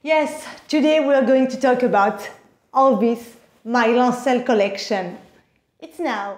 Yes, today we are going to talk about all this, my Lancel collection. It's now.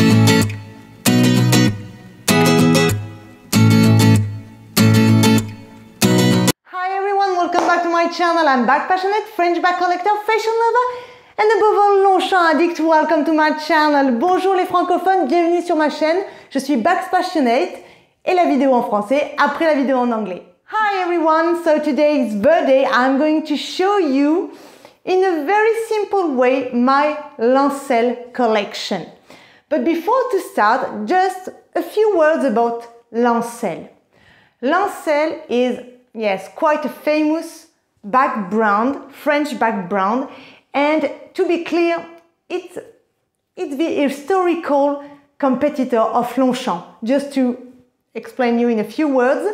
Hi everyone, welcome back to my channel. I'm bag passionate, French bag collector, fashion lover, and above all, Longchamp addict. Welcome to my channel. Bonjour les francophones, bienvenue sur ma chaîne. Je suis bags passionate et la vidéo en français après la vidéo en anglais. Hi everyone, so today is birthday. I'm going to show you in a very simple way my Lancel collection. But before to start, just a few words about Lancel. Lancel is, yes, quite a famous bag brand, French bag brand, and to be clear, it's the historical competitor of Longchamp. Just to explain you in a few words.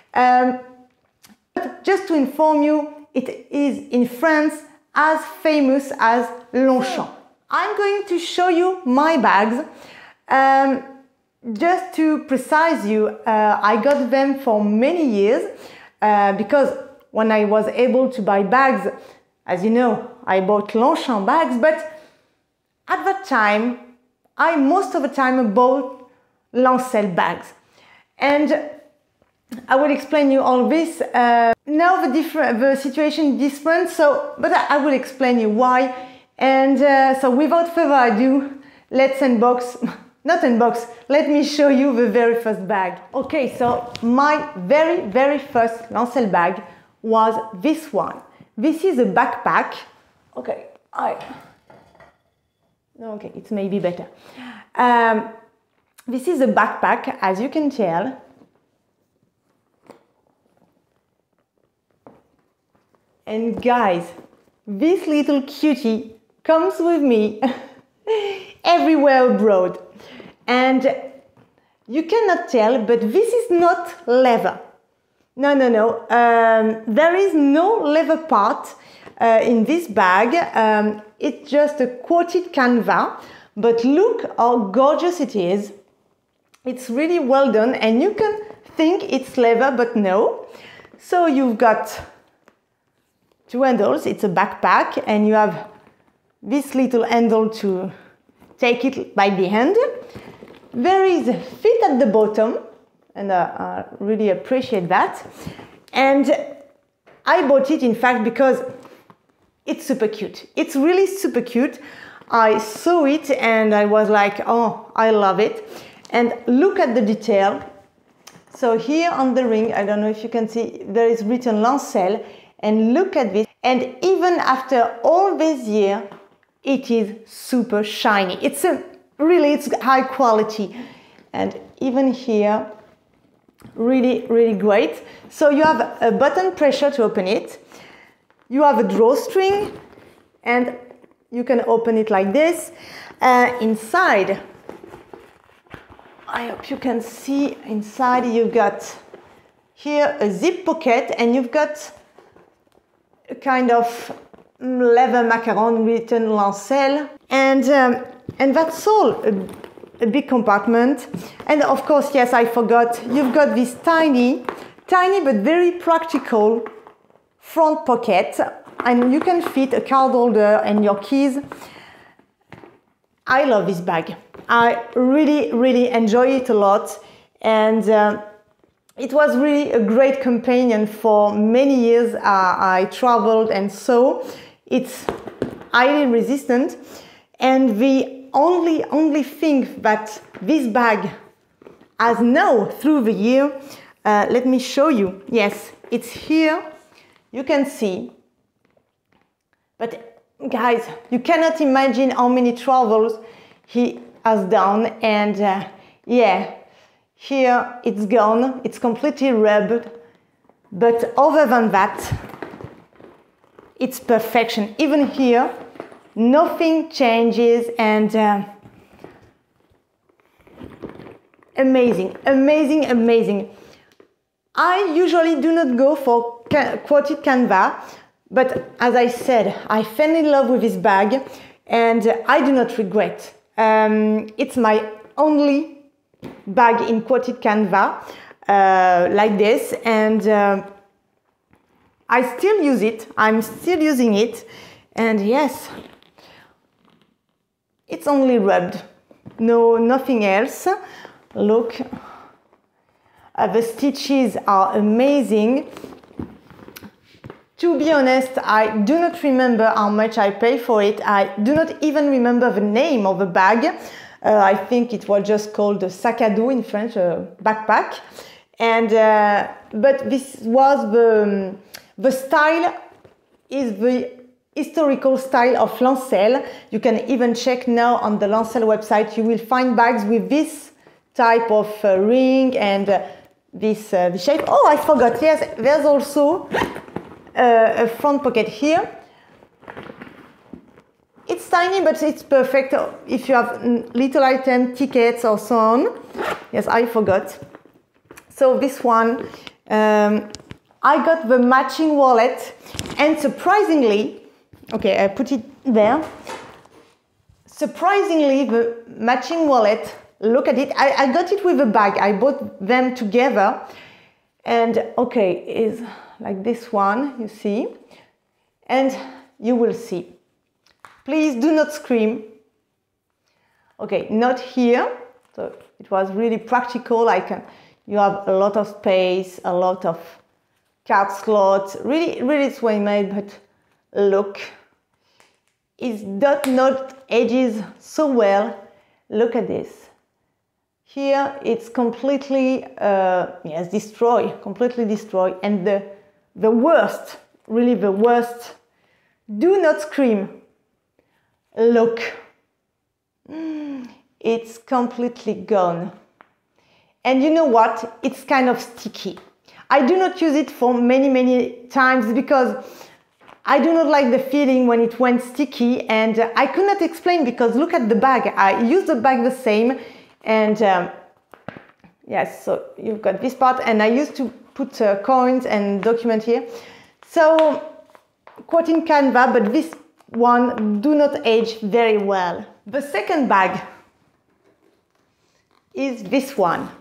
Just to inform you, it is in France as famous as Longchamp. I'm going to show you my bags. Just to precise you, I got them for many years because when I was able to buy bags, as you know, I bought Longchamp bags, but at that time, most of the time bought Lancel bags. And I will explain you all this. Now the situation is different, but I will explain you why. And so without further ado, let's let me show you the very first bag. Okay, so my very first Lancel bag was this one. This is a backpack. Okay, okay, it's maybe better. This is a backpack, as you can tell. And guys, this little cutie comes with me everywhere abroad. And you cannot tell, but this is not leather. No. There is no leather part in this bag. It's just a quilted canvas. But look how gorgeous it is. It's really well done, and you can think it's leather, but no. So you've got two handles. It's a backpack, and you have this little handle to take it by the hand. There is a fit at the bottom, and I really appreciate that. And I bought it, in fact, because it's super cute. It's really super cute. I saw it and I was like, oh, I love it. And look at the detail. So here on the ring, I don't know if you can see, there is written Lancel. And look at this. And even after all these years, it is super shiny. It's high quality. And even here, really great. So you have a button pressure to open it. You have a drawstring, and you can open it like this. Inside, I hope you can see, inside you've got here a zip pocket, and you've got a kind of leather macaron written Lancel, and that's all, a big compartment. And of course, yes, I forgot, you've got this tiny but very practical front pocket, and you can fit a card holder and your keys. I love this bag. I really enjoy it a lot, and it was really a great companion for many years. I traveled, and so it's highly resistant. And the only thing that this bag has now through the year, let me show you. Yes, it's here. You can see. But guys, you cannot imagine how many travels he has done. And yeah, here it's gone. It's completely rubbed. But other than that, it's perfection. Even here, nothing changes, and amazing. I usually do not go for quilted canvas, but as I said, I fell in love with this bag, and I do not regret. It's my only bag in quilted canvas like this, and I still use it. I'm still using it. And yes, it's only rubbed. No, nothing else. Look, the stitches are amazing. To be honest, I do not remember how much I paid for it. I do not even remember the name of the bag. I think it was just called a sac à dos in French, a backpack. And but this was the style is the historical style of Lancel. You can even check now on the Lancel website. You will find bags with this type of ring and this shape. Oh, I forgot. Yes, there's also a front pocket here. It's tiny, but it's perfect if you have little item, tickets or so on. Yes, I forgot. So this one, I got the matching wallet, and surprisingly, okay, I put it there. Surprisingly, the matching wallet, look at it. I got it with a bag. I bought them together. And okay, is like this one, you see. And you will see. Please do not scream. Okay, not here. So it was really practical. You have a lot of space, a lot of card slots. Really, really it's well made, but look. It does not edges so well. Look at this. Here it's completely, yes, destroyed, completely destroyed. And the worst, really the worst, do not scream. Look, it's completely gone. And you know what? It's kind of sticky. I do not use it for many times because I do not like the feeling when it went sticky, and I could not explain because look at the bag. I use the bag the same, and yes, so you've got this part, and I used to put coins and document here. So quite in Canva, but this one do not age very well. The second bag is this one.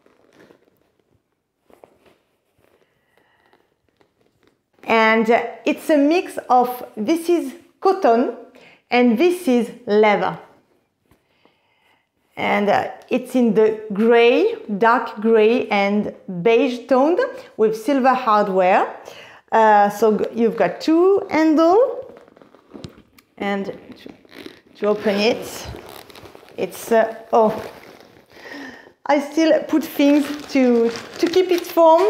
And it's a mix of, this is cotton and this is leather. And it's in the gray, dark gray and beige toned with silver hardware. So you've got two handles. And to open it, it's, oh, I still put things to keep it warm.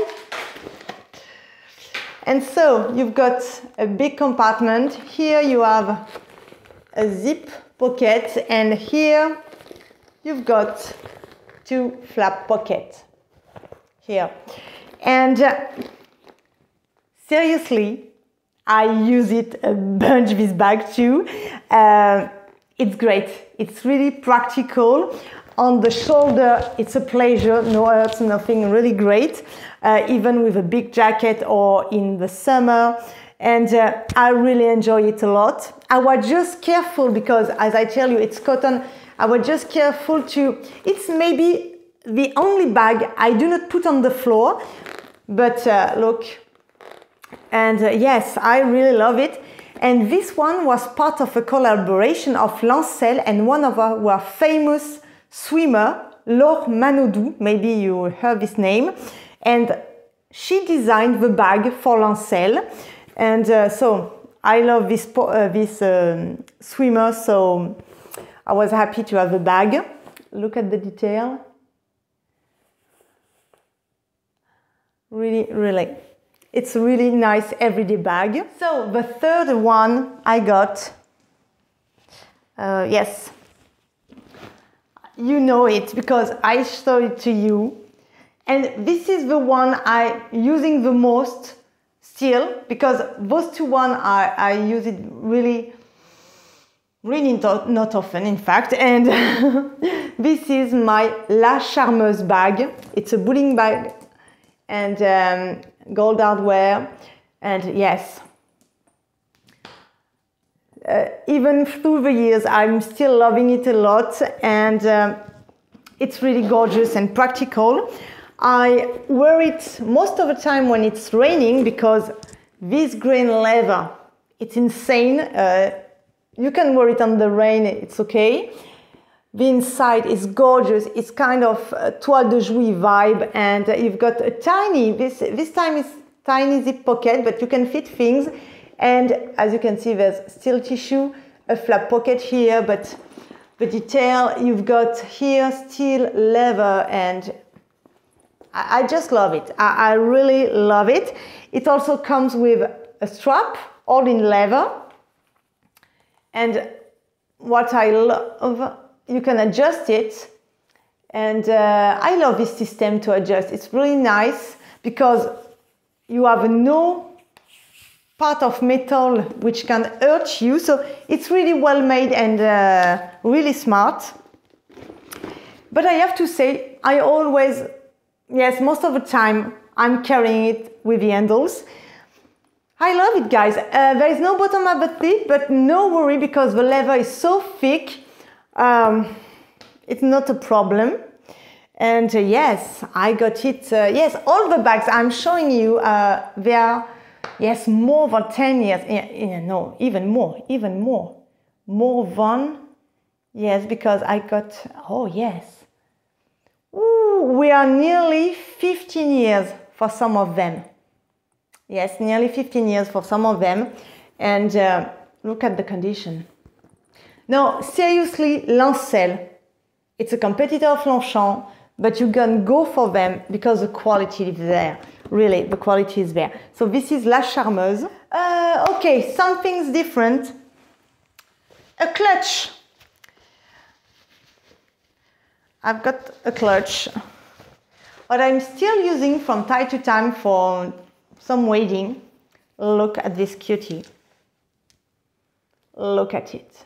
And so you've got a big compartment. Here you have a zip pocket, and here you've got two flap pockets here. And seriously, I use it a bunch, this bag too. It's great. It's really practical. On the shoulder, it's a pleasure, no hurts, nothing, really great. Even with a big jacket or in the summer. And I really enjoy it a lot. I was just careful because, as I tell you, it's cotton. I was just careful to, it's maybe the only bag I do not put on the floor. But look, and yes, I really love it. And this one was part of a collaboration of Lancel and one of our famous swimmer, Laure Manodou, maybe you heard this name, and she designed the bag for Lancel. And so I love this swimmer, so I was happy to have the bag. Look at the detail. Really, really. It's a really nice everyday bag. So the third one I got, yes, you know it because I showed it to you. And this is the one I'm using the most still, because those two ones I use it really not often, in fact. And this is my La Charmeuse bag. It's a bowling bag and gold hardware. And yes, even through the years, I'm still loving it a lot. And it's really gorgeous and practical. I wear it most of the time when it's raining because this green leather, it's insane. You can wear it on the rain, it's okay. The inside is gorgeous. It's kind of a toile de jouy vibe, and you've got a tiny, this time is tiny zip pocket, but you can fit things. And as you can see, there's still tissue, a flap pocket here, but the detail you've got here, still leather, and I just love it. I really love it. It also comes with a strap, all in leather. And what I love, you can adjust it. And I love this system to adjust. It's really nice because you have no part of metal which can hurt you. So it's really well made and really smart. But I have to say, I always, yes, most of the time I'm carrying it with the handles. I love it, guys. There is no bottom at the tip, but no worry because the leather is so thick. It's not a problem. And yes, I got it. Yes, all the bags I'm showing you, they are, yes, more than 10 years. No, even more. More than, yes, because I got, oh yes. Ooh, we are nearly 15 years for some of them. Yes, nearly 15 years for some of them. And look at the condition. No, seriously, Lancel. It's a competitor of Longchamp, but you can go for them because the quality is there. Really, the quality is there. So this is La Charmeuse. Okay, something's different. A clutch. I've got a clutch. What I'm still using from time to time for some wading. Look at this cutie. Look at it.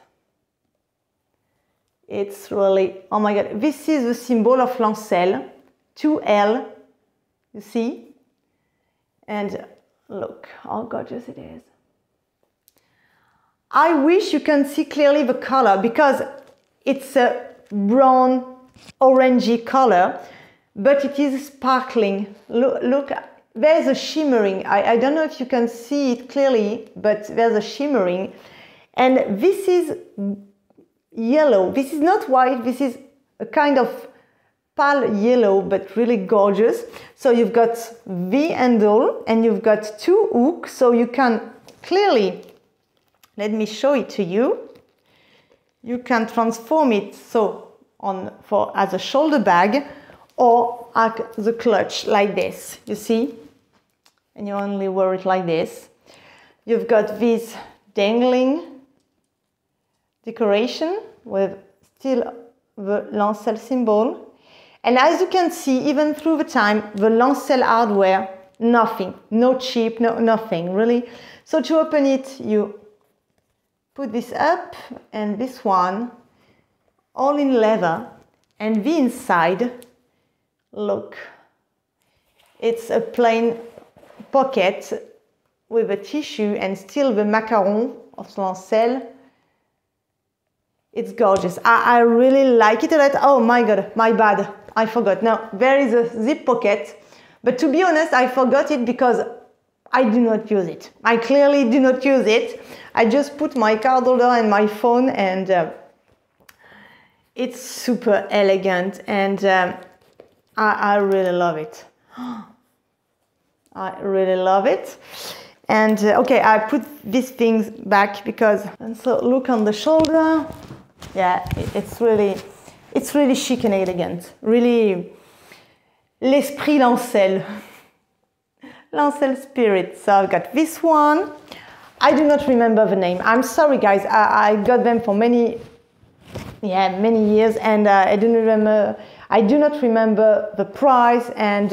It's really, oh my God, this is the symbol of Lancel, 2L, you see? And look how gorgeous it is. I wish you can see clearly the color because it's a brown, orangey color, but it is sparkling. Look, there's a shimmering. I don't know if you can see it clearly, but there's a shimmering. And this is yellow. This is not white, this is a kind of pale yellow, but really gorgeous. So you've got the handle and you've got two hooks, so you can clearly, let me show it to you. You can transform it so as a shoulder bag or as the clutch like this, you see? And you only wear it like this. You've got this dangling decoration with still the Lancel symbol. And as you can see, even through the time, the Lancel hardware, nothing, no cheap, nothing, really. So to open it, you put this up and this one, all in leather. And the inside, look, it's a plain pocket with a tissue and still the macaron of Lancel. It's gorgeous. I really like it a lot. Oh my God, my bad. I forgot. Now, there is a zip pocket. But to be honest, I forgot it because I do not use it. I clearly do not use it. I just put my card holder and my phone and it's super elegant and I really love it. I really love it. And okay, I put these things back because, and so look on the shoulder. Yeah, it's really chic and elegant. Really, l'esprit Lancel. Lancel spirit. So I've got this one. I do not remember the name. I'm sorry, guys. I got them for many years, and I do not remember the price. And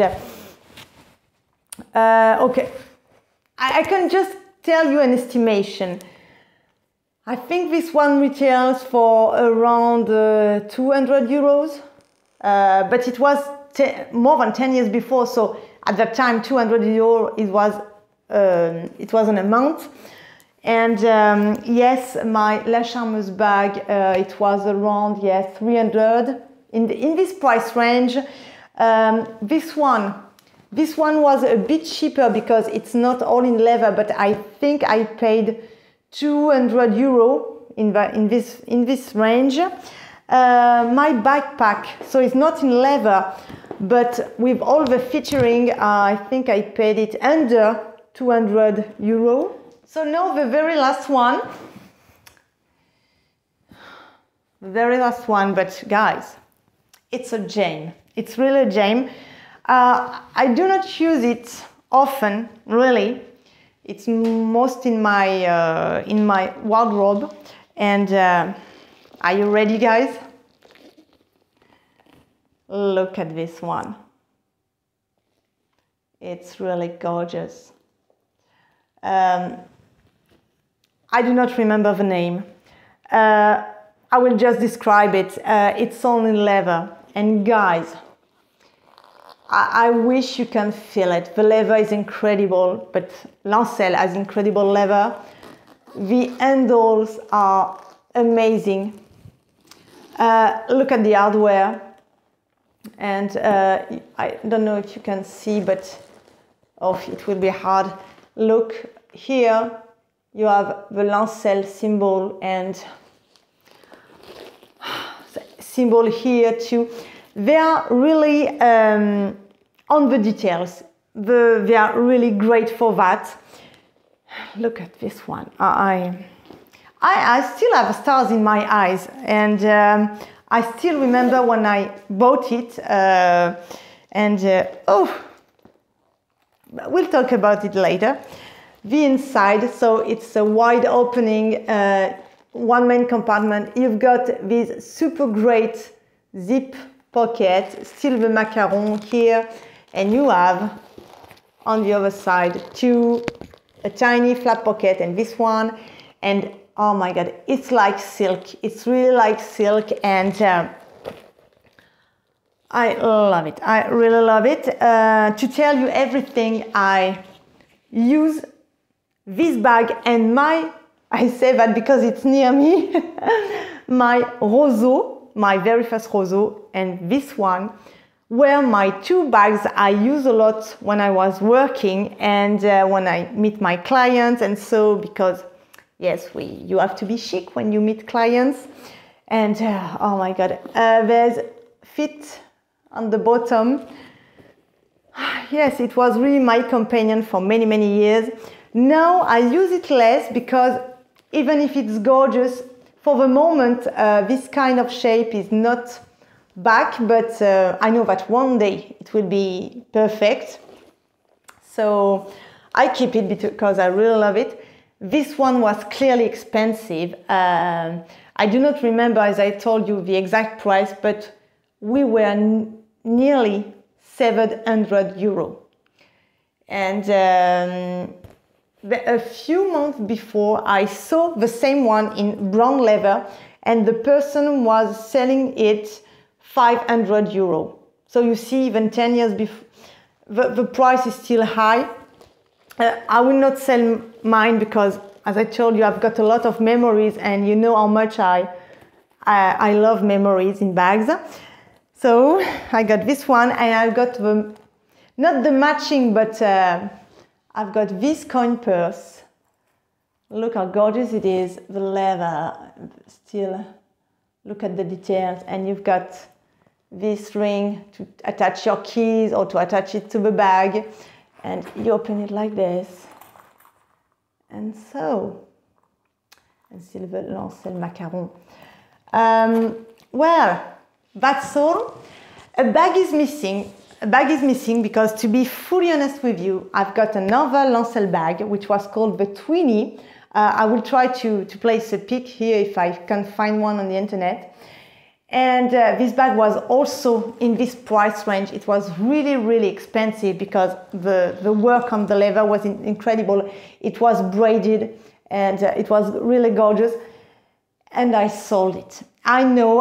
okay, I can just tell you an estimation. I think this one retails for around 200 euros, but it was more than 10 years before, so at that time 200 euros it was an amount. And yes, my La Charmeuse bag, it was around 300 in this price range. This one, This one was a bit cheaper because it's not all in leather, but I think I paid 200 euro in this range. My backpack, so it's not in leather, but with all the featuring, I think I paid it under 200 euro. So now the very last one. The very last one, but guys, it's a gem. It's really a gem. I do not use it often, really. It's most in my wardrobe. And are you ready, guys? Look at this one. It's really gorgeous. I do not remember the name. I will just describe it. It's all in leather. And guys, I wish you can feel it. The leather is incredible, but Lancel has incredible leather. The handles are amazing. Look at the hardware. And I don't know if you can see, but oh, it will be hard. Look here, you have the Lancel symbol and symbol here too. They are really on the details. They are really great for that. Look at this one. I still have stars in my eyes, and I still remember when I bought it. Oh, we'll talk about it later. The inside, so it's a wide opening, one main compartment. You've got this super great zip pocket, still the macaron here, and you have on the other side a tiny flap pocket and this one, and oh my god, it's like silk. It's really like silk, and I love it. I really love it. To tell you everything, I use this bag and I say that because it's near me, my Roseau, my very first Roseau, and this one were my two bags I use a lot when I was working and when I meet my clients. And so, because yes, you have to be chic when you meet clients. And oh my god, there's fit on the bottom. Yes, it was really my companion for many, many years. Now I use it less because even if it's gorgeous, for the moment, this kind of shape is not back, but I know that one day it will be perfect. So I keep it because I really love it. This one was clearly expensive. I do not remember, as I told you, the exact price, but we were nearly 700 euro. And a few months before, I saw the same one in brown leather, and the person was selling it 500 euro. So you see, even 10 years before, the price is still high. I will not sell mine because, as I told you, I've got a lot of memories, and you know how much I love memories in bags. So I got this one, and I got not the matching, but I've got this coin purse. Look how gorgeous it is, the leather, still, look at the details, and you've got this ring to attach your keys or to attach it to the bag, and you open it like this, and so, and still the Lancel macaron. Well, that's all. A bag is missing. A bag is missing because, to be fully honest with you, I've got another Lancel bag which was called the Twinny. I will try to place a pic here if I can find one on the internet. And this bag was also in this price range. It was really, really expensive because the work on the leather was incredible. It was braided and it was really gorgeous. And I sold it. I know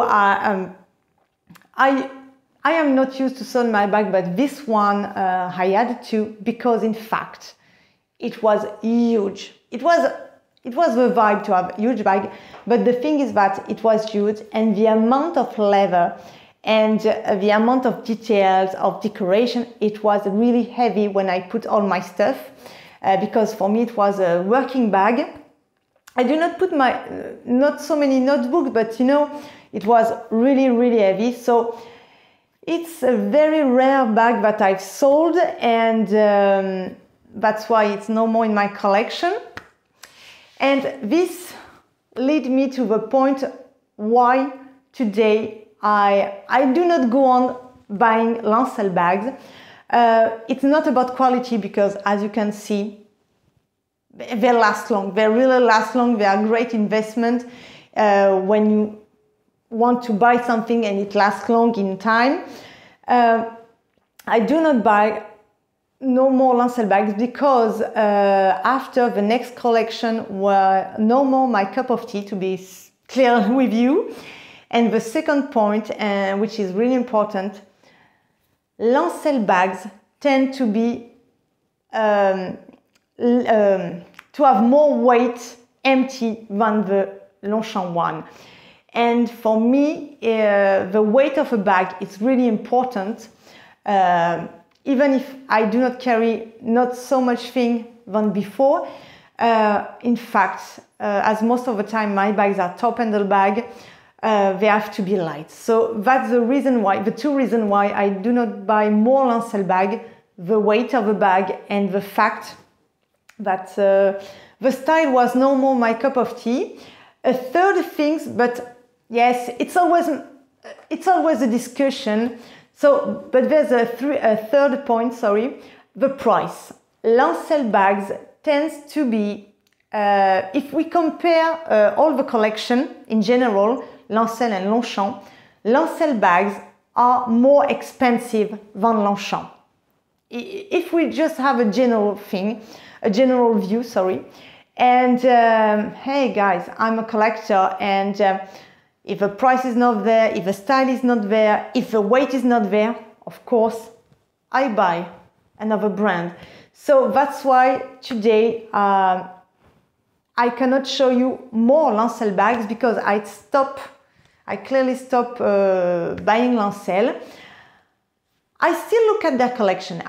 I am not used to sell my bag, but this one I had to, because in fact it was huge. It was the vibe to have a huge bag, but the thing is that it was huge, and the amount of leather and the amount of details of decoration, it was really heavy when I put all my stuff, because for me it was a working bag. I do not put my not so many notebooks, but you know, it was really heavy. So it's a very rare bag that I've sold, and that's why it's no more in my collection. And this led me to the point why today I do not go on buying Lancel bags. It's not about quality, because as you can see, they last long. They really last long. They are great investment when you want to buy something and it lasts long in time. I do not buy no more Lancel bags, because after the next collection were no more my cup of tea, to be clear with you. And the second point, which is really important, Lancel bags tend to be to have more weight empty than the Longchamp one. And for me, the weight of a bag is really important. Even if I do not carry not so much thing than before. In fact, as most of the time my bags are top handle bag, they have to be light. So that's the reason why, the two reasons why I do not buy more Lancel bag: the weight of the bag and the fact that the style was no more my cup of tea. A third thing, but yes, it's always a discussion. So, but there's a third point, sorry, the price. Lancel bags tends to be, if we compare all the collection in general, Lancel and Longchamp, Lancel bags are more expensive than Longchamp. If we just have a general view, sorry. And hey guys, I'm a collector, and if the price is not there, if the style is not there, if the weight is not there, of course, I buy another brand. So that's why today I cannot show you more Lancel bags, because I clearly stop buying Lancel. I still look at their collection.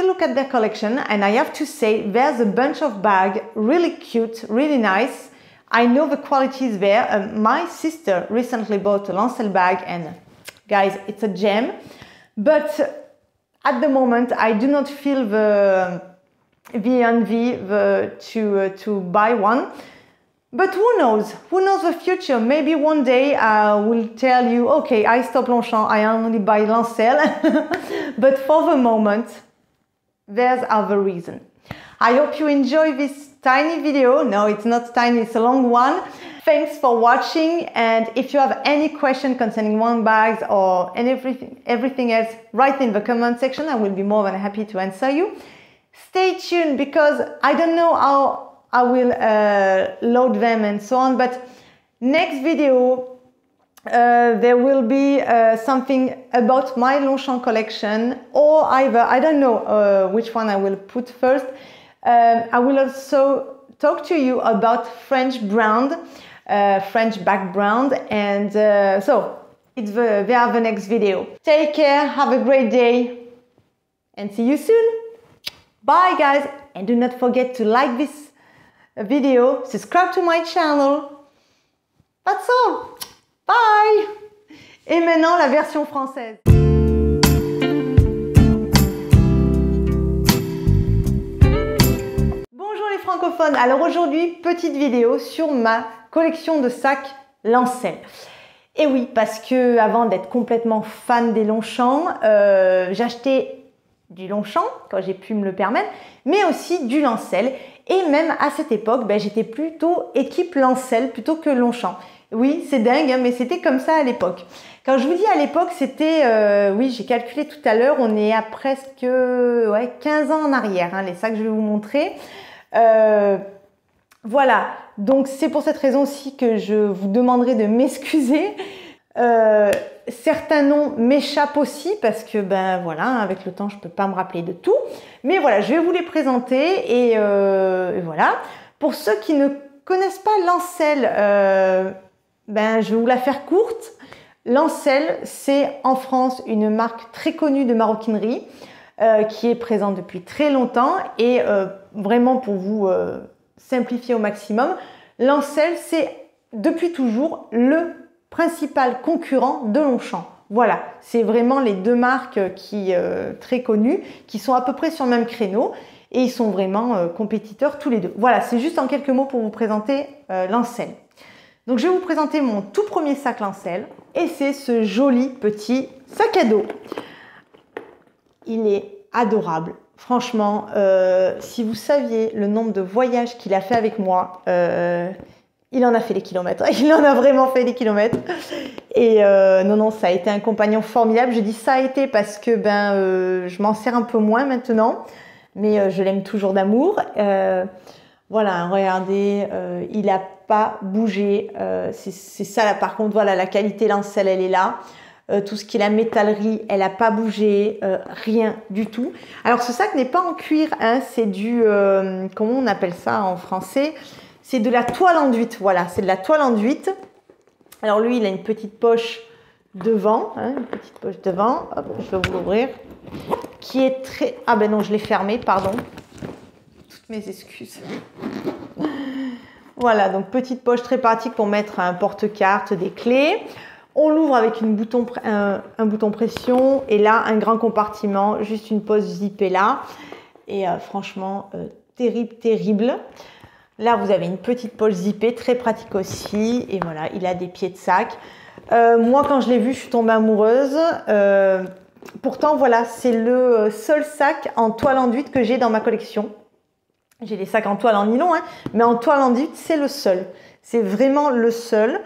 And I have to say, there's a bunch of bags, really cute, really nice. I know the quality is there. My sister recently bought a Lancel bag, and guys, it's a gem. But at the moment, I do not feel the envy to buy one. But who knows? Who knows the future? Maybe one day I will tell you, okay, I stop Longchamp, I only buy Lancel. But for the moment, there's other reason. I hope you enjoy this tiny video. No, it's not tiny, it's a long one. Thanks for watching, and if you have any question concerning one bags or everything else, write in the comment section. I will be more than happy to answer you. Stay tuned, because I don't know how I will load them and so on, but next video there will be something about my Longchamp collection, or either, I don't know which one I will put first. I will also talk to you about French brand, French bag brand, and so they are the next video. Take care, have a great day, and see you soon. Bye guys, and do not forget to like this video, subscribe to my channel. That's all. Bye. Et maintenant la version française. Bonjour les francophones. Alors aujourd'hui, petite vidéo sur ma collection de sacs Lancel. Et oui, parce que avant d'être complètement fan des Longchamp, j'achetais du Longchamp quand j'ai pu me le permettre, mais aussi du Lancel. Et même à cette époque, j'étais plutôt équipe Lancel plutôt que Longchamp. Oui, c'est dingue, hein, mais c'était comme ça à l'époque. Quand je vous dis à l'époque, c'était, oui, j'ai calculé tout à l'heure, on est à presque 15 ans en arrière, hein, les sacs que je vais vous montrer. Voilà, donc c'est pour cette raison aussi que je vous demanderai de m'excuser. Certains noms m'échappent aussi parce que voilà, avec le temps je peux pas me rappeler de tout, mais voilà, je vais vous les présenter et voilà. Pour ceux qui ne connaissent pas Lancel, je vais vous la faire courte. Lancel, c'est en France une marque très connue de maroquinerie qui est présente depuis très longtemps et vraiment pour vous simplifier au maximum, Lancel, c'est depuis toujours le principal concurrent de Longchamp. Voilà, c'est vraiment les deux marques très connues qui sont à peu près sur le même créneau et ils sont vraiment compétiteurs tous les deux. Voilà, c'est juste en quelques mots pour vous présenter Lancel. Donc je vais vous présenter mon tout premier sac Lancel et c'est ce joli petit sac à dos. Il est adorable. Franchement, si vous saviez le nombre de voyages qu'il a fait avec moi, il en a fait des kilomètres. Il en a vraiment fait des kilomètres. Et non, ça a été un compagnon formidable. Je dis ça a été parce que je m'en sers un peu moins maintenant, mais je l'aime toujours d'amour. Voilà, regardez, il n'a pas bougé. C'est ça là, par contre, voilà, la qualité Lancel, elle est là. Tout ce qui est la métallerie, elle n'a pas bougé, rien du tout. Alors ce sac n'est pas en cuir, hein, c'est du, comment on appelle ça en français? C'est de la toile enduite, voilà, c'est de la toile enduite. Alors lui, il a une petite poche devant, hein, une petite poche devant, hop, je vais vous l'ouvrir, qui est très... Ah ben non, je l'ai fermé, pardon. Toutes mes excuses. Voilà, donc petite poche très pratique pour mettre un porte-carte, des clés. On l'ouvre avec un bouton pression et là, un grand compartiment, juste une poche zippée là. Et franchement, terrible. Là, vous avez une petite poche zippée, très pratique aussi. Et voilà, il a des pieds de sac. Moi, quand je l'ai vu, je suis tombée amoureuse. Pourtant, voilà, c'est le seul sac en toile enduite que j'ai dans ma collection. J'ai des sacs en toile en nylon, hein, mais en toile enduite, c'est le seul. C'est vraiment le seul.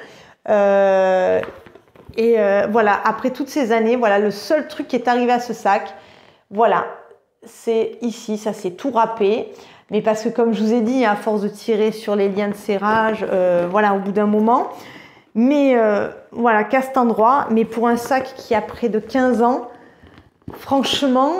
Voilà, après toutes ces années, voilà, le seul truc qui est arrivé à ce sac, voilà, c'est ici, ça s'est tout râpé. Mais parce que comme je vous ai dit, à force de tirer sur les liens de serrage, voilà, au bout d'un moment. Mais voilà, qu'à cet endroit, mais pour un sac qui a près de 15 ans, franchement,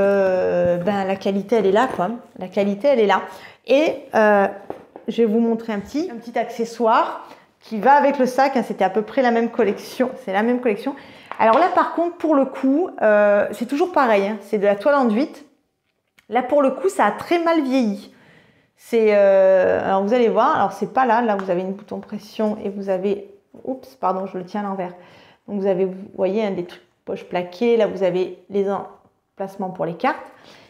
la qualité, elle est là, quoi. La qualité, elle est là. Et je vais vous montrer un petit accessoire qui va avec le sac, hein, c'était à peu près la même collection, c'est la même collection. Alors là par contre pour le coup, c'est toujours pareil, hein, c'est de la toile enduite. Là pour le coup ça a très mal vieilli. Alors vous allez voir, alors c'est pas là, là vous avez une bouton pression et vous avez, oups pardon je le tiens à l'envers. Donc vous avez, vous voyez, des trucs poche plaquées, là vous avez les emplacements pour les cartes.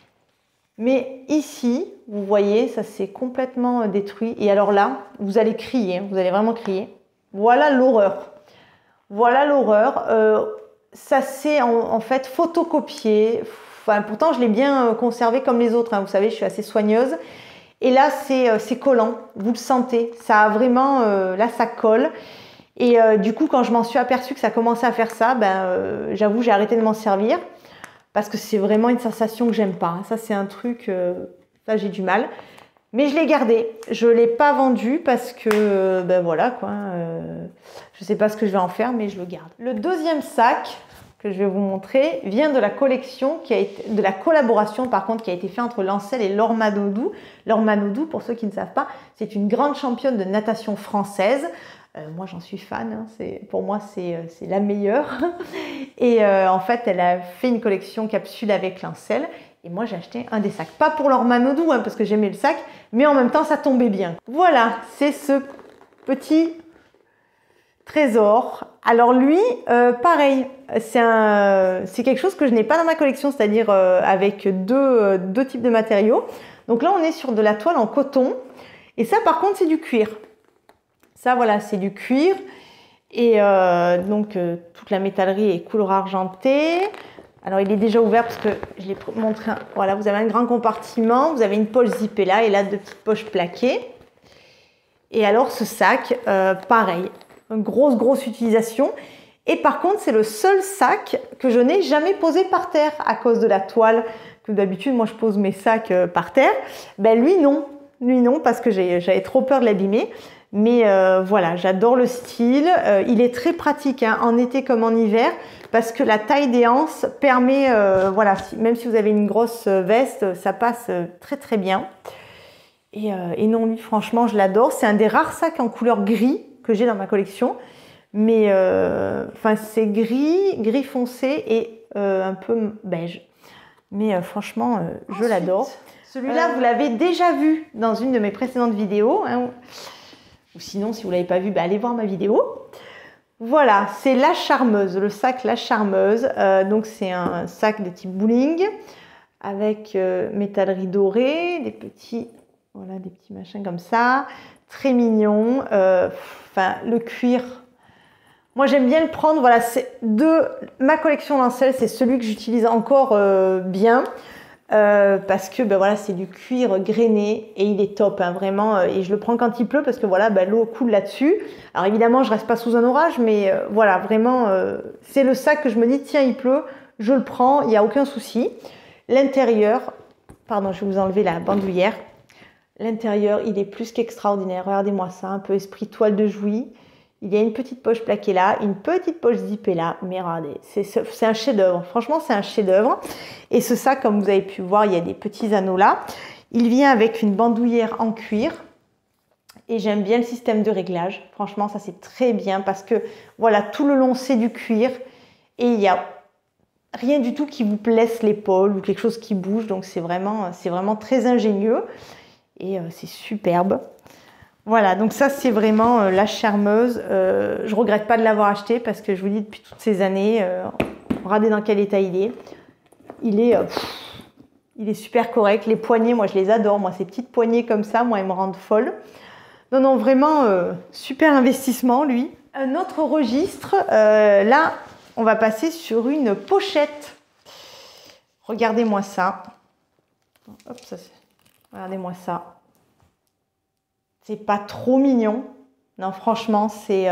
Mais ici, vous voyez, ça s'est complètement détruit. Et alors là, vous allez crier, vous allez vraiment crier. Voilà l'horreur. Voilà l'horreur. Ça s'est en fait photocopié. Enfin, pourtant, je l'ai bien conservé comme les autres, hein. Vous savez, je suis assez soigneuse. Et là, c'est collant. Vous le sentez. Ça a vraiment... là, ça colle. Et du coup, quand je m'en suis aperçue que ça commençait à faire ça, j'avoue, j'ai arrêté de m'en servir. Parce que c'est vraiment une sensation que j'aime pas. Ça, c'est un truc, ça j'ai du mal. Mais je l'ai gardé. Je ne l'ai pas vendu parce que, voilà quoi. Je ne sais pas ce que je vais en faire, mais je le garde. Le deuxième sac que je vais vous montrer vient de la collection, de la collaboration par contre, qui a été faite entre Lancel et Laure Manodou. Laure Manodou, pour ceux qui ne savent pas, c'est une grande championne de natation française. Moi j'en suis fan, hein. Pour moi c'est la meilleure. Et en fait elle a fait une collection capsule avec Lancel et moi j'ai acheté un des sacs. Pas pour Laure Manodou, hein, parce que j'aimais le sac, mais en même temps ça tombait bien. Voilà, c'est ce petit trésor. Alors lui, pareil, c'est quelque chose que je n'ai pas dans ma collection, c'est-à-dire avec deux types de matériaux. Donc là on est sur de la toile en coton et ça par contre c'est du cuir. Ça, voilà, c'est du cuir. Et donc, toute la métallerie est couleur argentée. Alors, il est déjà ouvert parce que je l'ai montré. Voilà, vous avez un grand compartiment. Vous avez une poche zippée là et là, deux petites poches plaquées. Et alors, ce sac, pareil, une grosse utilisation. Et par contre, c'est le seul sac que je n'ai jamais posé par terre à cause de la toile. Que d'habitude, moi, je pose mes sacs par terre. Lui, non. Lui, non, parce que j'avais trop peur de l'abîmer. Mais voilà, j'adore le style. Il est très pratique, hein, en été comme en hiver, parce que la taille des anses permet, voilà, même si vous avez une grosse veste, ça passe très bien. Et non, lui, franchement, je l'adore. C'est un des rares sacs en couleur gris que j'ai dans ma collection. mais enfin c'est gris foncé et un peu beige. Mais franchement, je l'adore. Celui-là, vous l'avez déjà vu dans une de mes précédentes vidéos, hein, ou sinon, si vous ne l'avez pas vu, allez voir ma vidéo. Voilà, c'est la Charmeuse, le sac La Charmeuse. Donc c'est un sac de type bowling avec métallerie dorée, des petits machins comme ça, très mignon. Enfin, le cuir. Moi, j'aime bien le prendre. Voilà, c'est de ma collection Lancel, c'est celui que j'utilise encore bien. Parce que voilà, c'est du cuir grainé et il est top, hein, vraiment. Et je le prends quand il pleut parce que voilà, l'eau coule là-dessus. Alors évidemment, je reste pas sous un orage, mais voilà, vraiment, c'est le sac que je me dis, tiens, il pleut, je le prends, il n'y a aucun souci. L'intérieur, pardon, je vais vous enlever la bandoulière. L'intérieur, il est plus qu'extraordinaire. Regardez-moi ça, un peu esprit toile de Jouy. Il y a une petite poche plaquée là, une petite poche zippée là, mais regardez, c'est un chef-d'œuvre. Franchement, c'est un chef-d'œuvre. Et ce sac, comme vous avez pu voir, il y a des petits anneaux là. Il vient avec une bandoulière en cuir. Et j'aime bien le système de réglage. Franchement, ça c'est très bien parce que voilà, tout le long c'est du cuir et il n'y a rien du tout qui vous blesse l'épaule ou quelque chose qui bouge. Donc c'est vraiment très ingénieux et c'est superbe. Voilà, donc ça c'est vraiment la Charmeuse. Je regrette pas de l'avoir acheté parce que je vous dis depuis toutes ces années, regardez dans quel état il est. Il est super correct. Les poignées, moi je les adore. Moi ces petites poignées comme ça, moi elles me rendent folle. Non, vraiment super investissement lui. Un autre registre, là on va passer sur une pochette. Regardez-moi ça. Hop, regardez-moi ça. C'est pas trop mignon. Non, franchement, c'est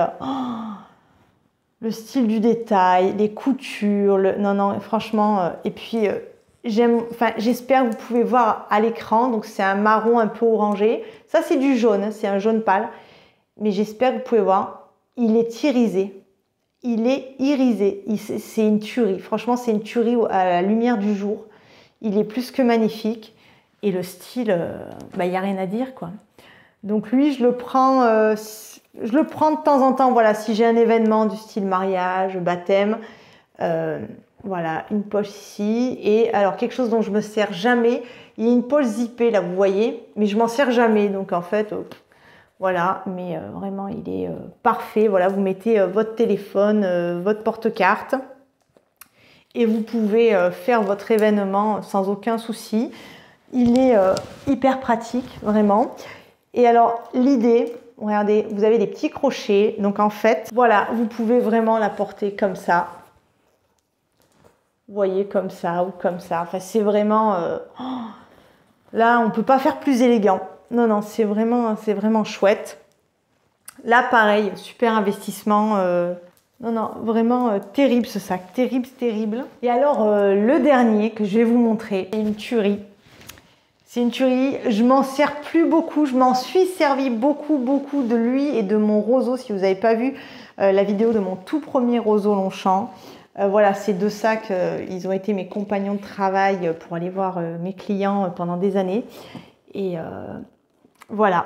le style du détail, les coutures. Non, franchement. Et puis, j'espère que vous pouvez voir à l'écran. Donc, c'est un marron un peu orangé. Ça, c'est du jaune. Hein, c'est un jaune pâle. Mais j'espère que vous pouvez voir. Il est irisé. Il est irisé. C'est une tuerie. Franchement, c'est une tuerie à la lumière du jour. Il est plus que magnifique. Et le style, il n'y a rien à dire, quoi. Donc lui, je le prends de temps en temps, voilà, si j'ai un événement du style mariage, baptême, voilà, une poche ici. Et alors, quelque chose dont je me sers jamais, il y a une poche zippée, là, vous voyez, mais je m'en sers jamais. Donc en fait, voilà, mais vraiment, il est parfait. Voilà, vous mettez votre téléphone, votre porte-carte et vous pouvez faire votre événement sans aucun souci. Il est hyper pratique, vraiment. Et alors, l'idée, regardez, vous avez des petits crochets. Donc, en fait, voilà, vous pouvez vraiment la porter comme ça. Vous voyez, comme ça ou comme ça. Enfin, c'est vraiment... là, on ne peut pas faire plus élégant. Non, c'est vraiment chouette. Là, pareil, super investissement. Non, vraiment terrible ce sac. Terrible. Et alors, le dernier que je vais vous montrer, c'est une tuerie. C'est une tuerie, je m'en sers plus beaucoup, je m'en suis servi beaucoup de lui et de mon roseau. Si vous n'avez pas vu la vidéo de mon tout premier roseau Longchamp, voilà, ces deux sacs, ils ont été mes compagnons de travail pour aller voir mes clients pendant des années. Et voilà,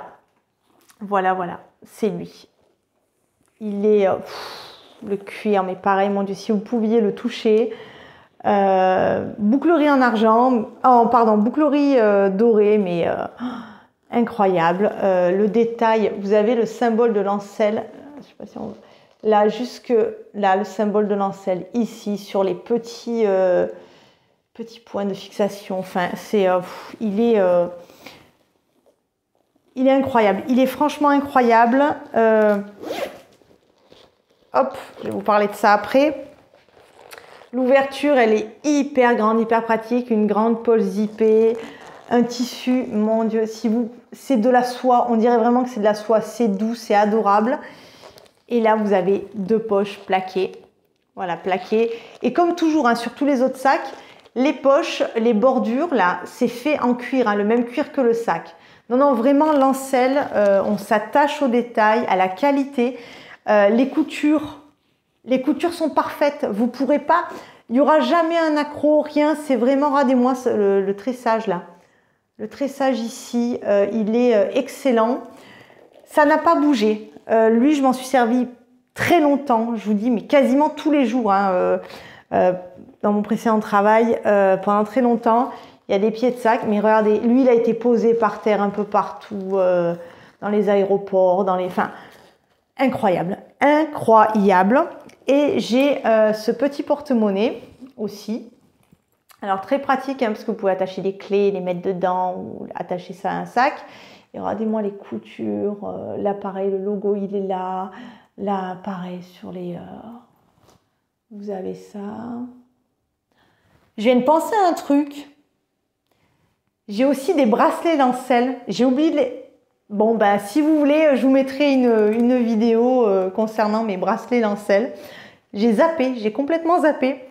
c'est lui. Il est le cuir, mais pareil, mon Dieu, si vous pouviez le toucher. Bouclerie en argent, bouclerie dorée, mais incroyable. Le détail, vous avez le symbole de Lancel, je sais pas si on... là, jusque là, le symbole de Lancel, ici, sur les petits points de fixation. Enfin, c'est, il est incroyable. Il est franchement incroyable. Hop, je vais vous parler de ça après. L'ouverture, elle est hyper grande, hyper pratique. Une grande poche zippée, un tissu, mon Dieu, c'est de la soie. On dirait vraiment que c'est de la soie. C'est doux, c'est adorable. Et là, vous avez deux poches plaquées. Voilà, plaquées. Et comme toujours, hein, sur tous les autres sacs, les poches, les bordures, là, c'est fait en cuir, hein, le même cuir que le sac. Non, vraiment, Lancel, on s'attache au détail, à la qualité. Les coutures sont parfaites. Vous pourrez pas, il n'y aura jamais un accroc, rien. C'est vraiment, regardez-moi le tressage là. Le tressage ici, il est excellent. Ça n'a pas bougé. Lui, je m'en suis servi très longtemps, je vous dis, mais quasiment tous les jours, hein, dans mon précédent travail, pendant très longtemps. Il y a des pieds de sac, mais regardez, lui, il a été posé par terre un peu partout, dans les aéroports, enfin, incroyable, incroyable. Et j'ai ce petit porte-monnaie aussi. Alors, très pratique, hein, parce que vous pouvez attacher des clés, les mettre dedans ou attacher ça à un sac. Et regardez-moi les coutures, là, pareil, le logo, il est là. Là, pareil, sur les... vous avez ça. Je viens de penser à un truc. J'ai aussi des bracelets lancelles. J'ai oublié de les... Bon, ben, si vous voulez, je vous mettrai une vidéo concernant mes bracelets lancelles. J'ai zappé, j'ai complètement zappé.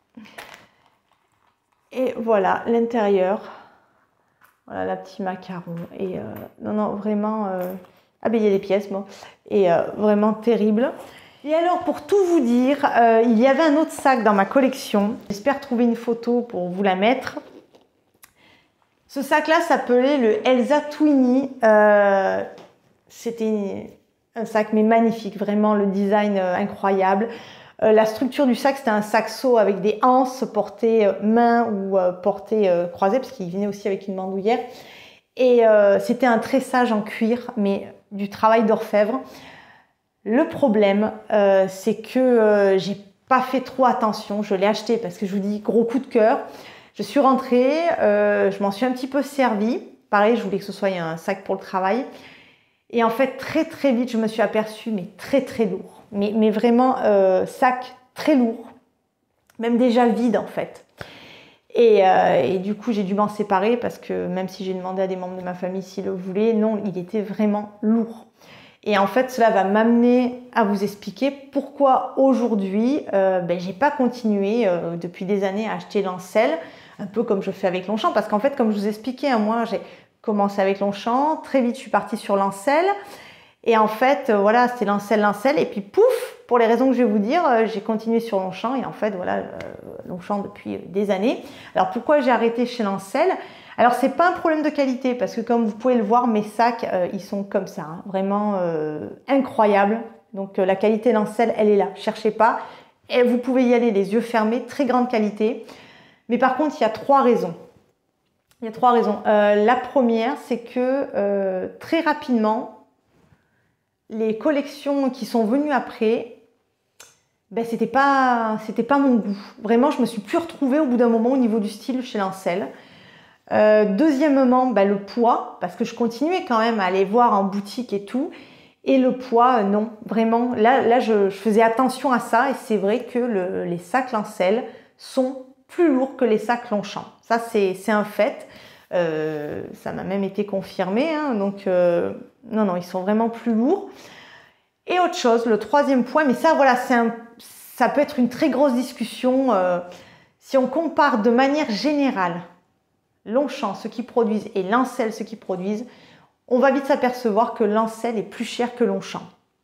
Et voilà, l'intérieur. Voilà, la petite macaron. Et non, non, vraiment... Ah ben, il y a des pièces, bon. Et vraiment terrible. Et alors, pour tout vous dire, il y avait un autre sac dans ma collection. J'espère trouver une photo pour vous la mettre. Ce sac-là s'appelait le Elsa Twinny. C'était un sac mais magnifique, vraiment le design incroyable. La structure du sac, c'était un sac seau avec des anses portées main ou portées croisées, parce qu'il venait aussi avec une bandoulière. Et c'était un tressage en cuir, mais du travail d'orfèvre. Le problème, c'est que j'ai pas fait trop attention. Je l'ai acheté parce que je vous dis, gros coup de cœur. Je suis rentrée, je m'en suis un petit peu servie. Pareil, je voulais que ce soit un sac pour le travail. Et en fait, très très vite, je me suis aperçue, mais très très lourd. Mais vraiment, sac très lourd. Même déjà vide en fait. Et du coup, j'ai dû m'en séparer parce que même si j'ai demandé à des membres de ma famille s'ils le voulaient, non, il était vraiment lourd. Et en fait, cela va m'amener à vous expliquer pourquoi aujourd'hui, j'ai pas continué depuis des années à acheter Lancel, un peu comme je fais avec Longchamp, parce qu'en fait, comme je vous expliquais, hein, moi, j'ai commencé avec Longchamp, très vite, je suis partie sur Lancel, et en fait, voilà, c'était Lancel, et puis pouf, pour les raisons que je vais vous dire, j'ai continué sur Longchamp, et en fait, voilà, Longchamp depuis des années. Alors, pourquoi j'ai arrêté chez Lancel ? Alors, c'est pas un problème de qualité parce que comme vous pouvez le voir, mes sacs, ils sont comme ça, hein, vraiment incroyables. Donc, la qualité Lancel, elle est là, cherchez pas. Et vous pouvez y aller les yeux fermés, très grande qualité. Mais par contre, il y a trois raisons. Il y a trois raisons. La première, c'est que très rapidement, les collections qui sont venues après, c'était pas mon goût. Vraiment, je me suis plus retrouvée au bout d'un moment au niveau du style chez Lancel. Deuxièmement, le poids, parce que je continuais quand même à aller voir en boutique et tout. Et le poids, non, vraiment. Là je faisais attention à ça et c'est vrai que les sacs Lancel sont plus lourds que les sacs Longchamp. Ça, c'est un fait. Ça m'a même été confirmé. Hein, donc, non, ils sont vraiment plus lourds. Et autre chose, le troisième point, mais ça, voilà, ça peut être une très grosse discussion. Si on compare de manière générale Longchamp, ceux qui produisent, et Lancel, ceux qui produisent, on va vite s'apercevoir que Lancel est plus cher que Longchamp.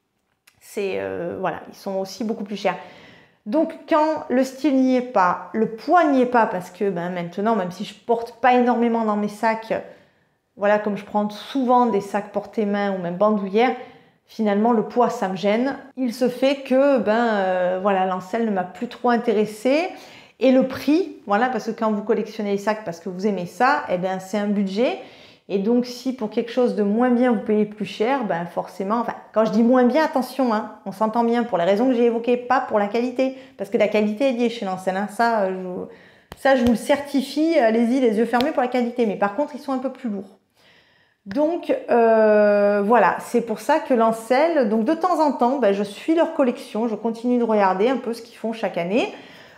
Voilà, ils sont aussi beaucoup plus chers. Donc, quand le style n'y est pas, le poids n'y est pas, parce que maintenant, même si je porte pas énormément dans mes sacs, voilà, comme je prends souvent des sacs portés main ou même bandoulière, finalement, le poids, ça me gêne. Il se fait que, voilà, Lancel ne m'a plus trop intéressée. Et le prix, voilà, parce que quand vous collectionnez les sacs parce que vous aimez ça, c'est un budget. Et donc, si pour quelque chose de moins bien, vous payez plus cher, forcément, enfin, quand je dis moins bien, attention, hein, on s'entend bien pour les raisons que j'ai évoquées, pas pour la qualité. Parce que la qualité est liée chez Lancel, hein, ça, je vous le certifie, allez-y, les yeux fermés pour la qualité. Mais par contre, ils sont un peu plus lourds. Donc, voilà, c'est pour ça que Lancel, donc de temps en temps, je suis leur collection, je continue de regarder un peu ce qu'ils font chaque année.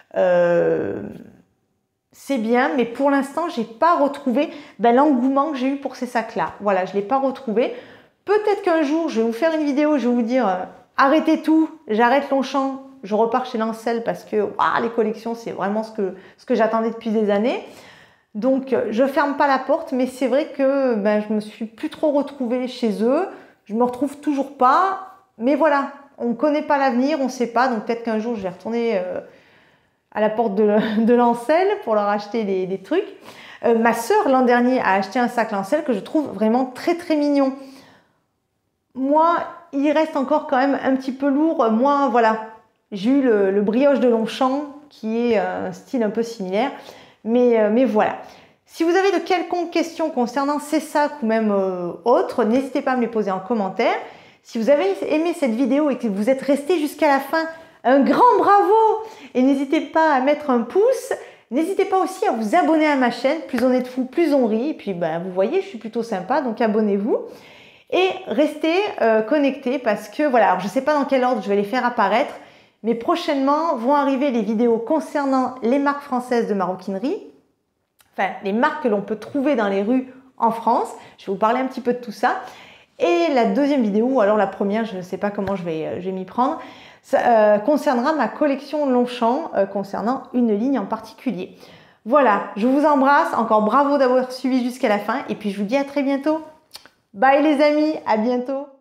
C'est bien, mais pour l'instant, j'ai pas retrouvé l'engouement que j'ai eu pour ces sacs-là. Voilà, je l'ai pas retrouvé. Peut-être qu'un jour, je vais vous faire une vidéo, je vais vous dire arrêtez tout, j'arrête Longchamp, je repars chez Lancel parce que les collections, c'est vraiment ce que j'attendais depuis des années. Donc, je ferme pas la porte, mais c'est vrai que je me suis plus trop retrouvée chez eux. Je me retrouve toujours pas, mais voilà, on ne connaît pas l'avenir, on ne sait pas. Donc, peut-être qu'un jour, je vais retourner à la porte de Lancel pour leur acheter des trucs. Ma sœur, l'an dernier, a acheté un sac Lancel que je trouve vraiment très très mignon. moi, il reste encore quand même un petit peu lourd. Moi, voilà, j'ai eu le brioche de Longchamp qui est un style un peu similaire. Mais voilà. Si vous avez de quelconques questions concernant ces sacs ou même autres, n'hésitez pas à me les poser en commentaire. Si vous avez aimé cette vidéo et que vous êtes resté jusqu'à la fin, un grand bravo! Et n'hésitez pas à mettre un pouce. N'hésitez pas aussi à vous abonner à ma chaîne. Plus on est de fous, plus on rit. Et puis, ben, vous voyez, je suis plutôt sympa, donc abonnez-vous. Et restez connectés parce que, voilà, alors je ne sais pas dans quel ordre je vais les faire apparaître, mais prochainement vont arriver les vidéos concernant les marques françaises de maroquinerie, enfin, les marques que l'on peut trouver dans les rues en France. Je vais vous parler un petit peu de tout ça. Et la deuxième vidéo, ou alors la première, je ne sais pas comment je vais m'y prendre, ça concernera ma collection Longchamp, concernant une ligne en particulier. Voilà, je vous embrasse, encore bravo d'avoir suivi jusqu'à la fin, et puis je vous dis à très bientôt. Bye les amis, à bientôt.